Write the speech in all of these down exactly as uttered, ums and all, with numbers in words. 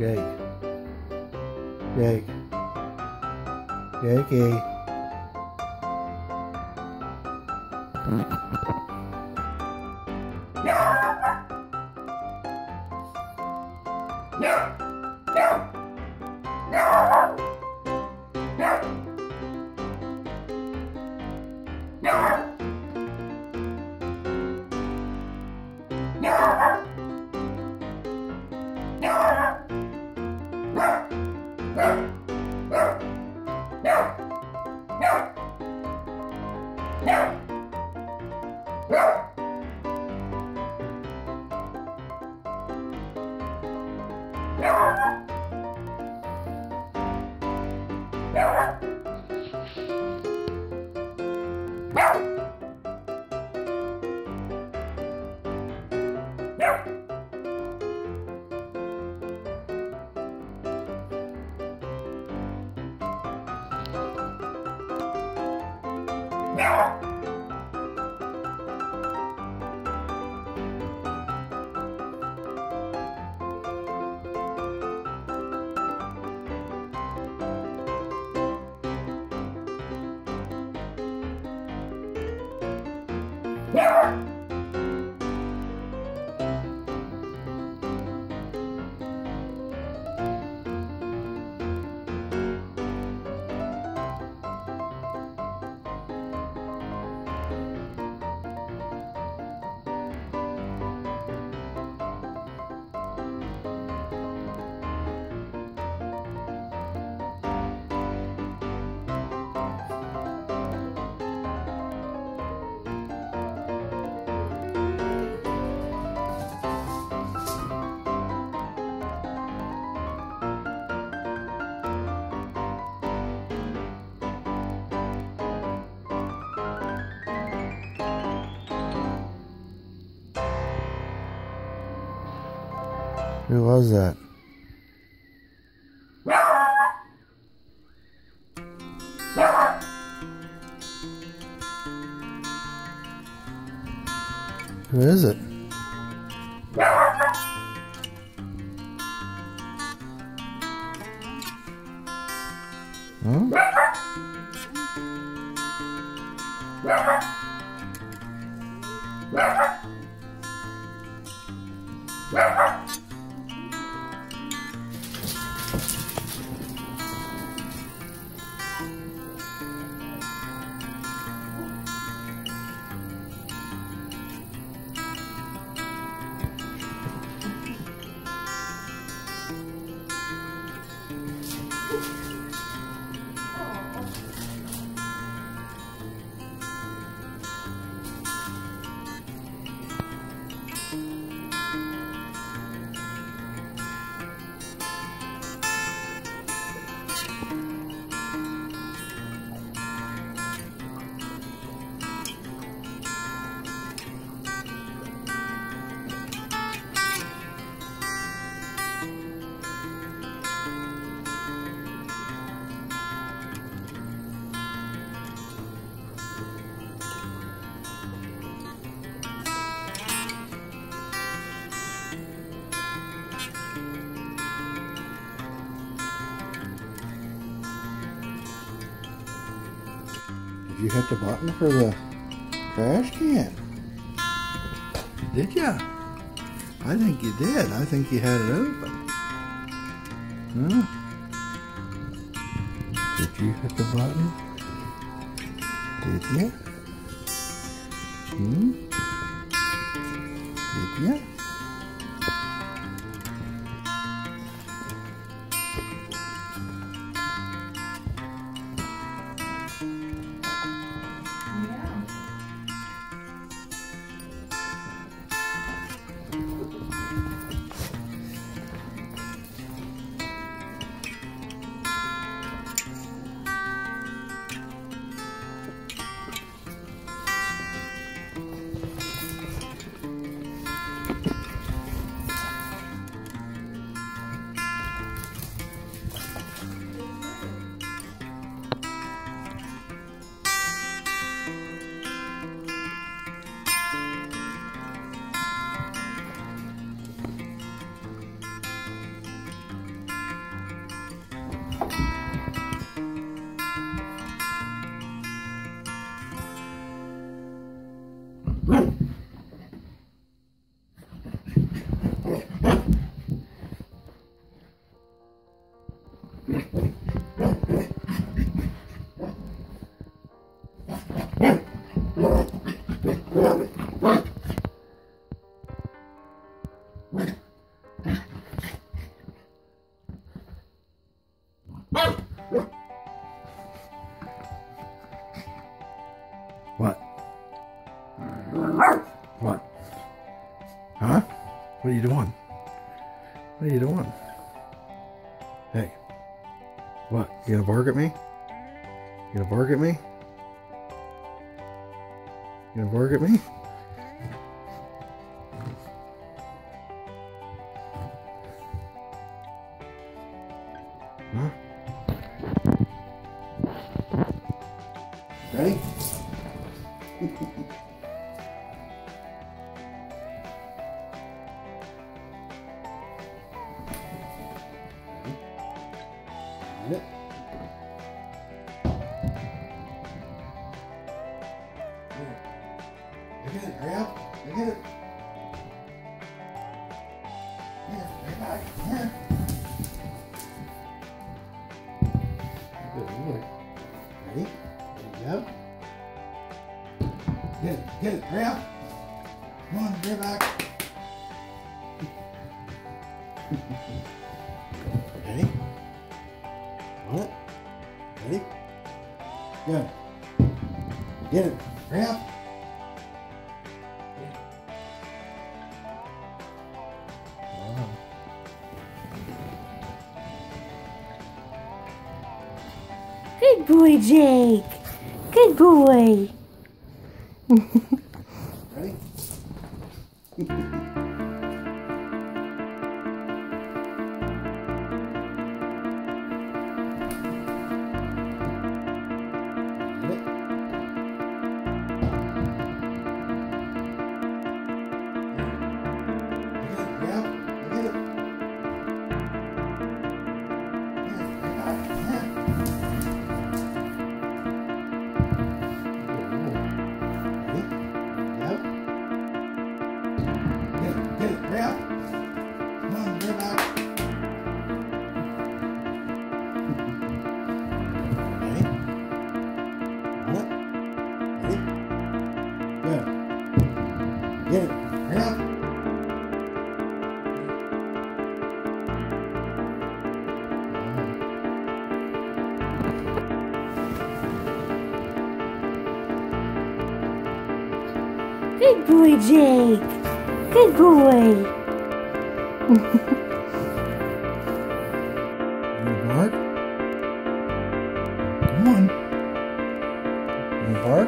Jake. Jake. Jakey. Who was that? Who is it? Huh? Did you hit the button for the trash can? Did ya? I think you did. I think you had it open. Huh? Did you hit the button? Did ya? Hmm? Did ya? What? What? Huh? What are you doing? What are you doing? Hey. What? You gonna bark at me? You gonna bark at me? You gonna bark at me? Huh? Ready? Got it. Look at it, hurry up. Look at it. Here, right back. Here. Good, good. Ready? There you go. Get it, get it, hurry up. Come on, get back. Ready? Hold it. Ready? Good. Get it, hurry up. Good boy, Jake. Good boy. Ready? Get it. Hurry up. Good boy, Jake. Good boy. You bark? Come on. You bark?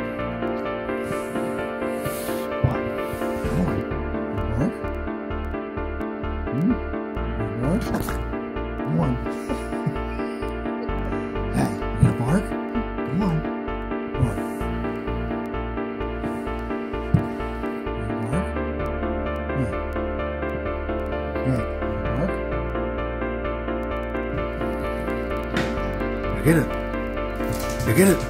Come on. You bark? Hmm? You bark? Come on. Hey, you gonna bark? Come on. Bark. You bark? Yeah. Yeah. You bark? You get it. You get it.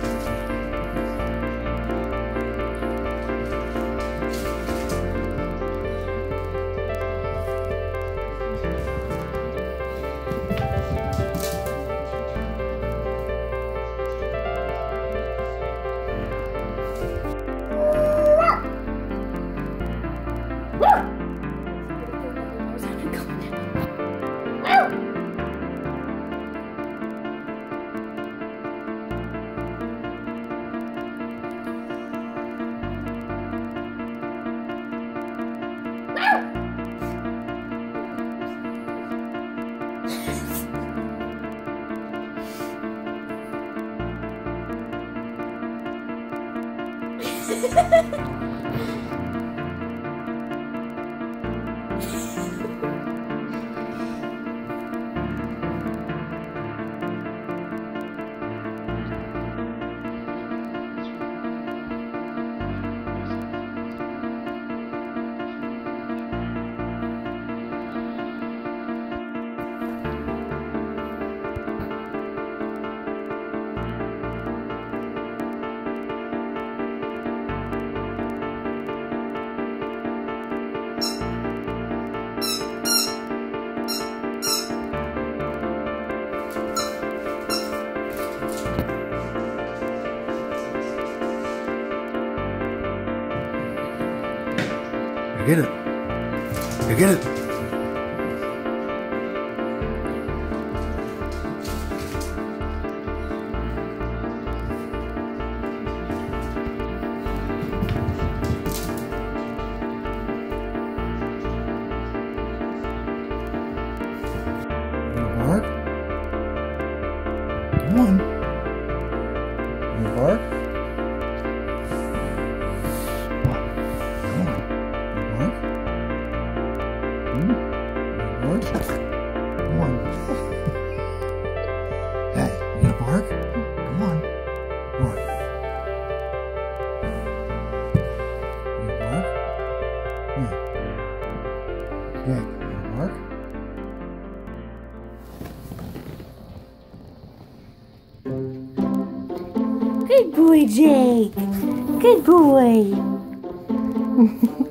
Go get it. Go get it. Bark? Come on. You bark? Come on. Come on. You bark? Hmm? You bark? Come on. Hey, you gonna bark? Come on. Bark. You gonna bark? Yeah. Jake, you gonna bark? Good boy, Jake. Good boy.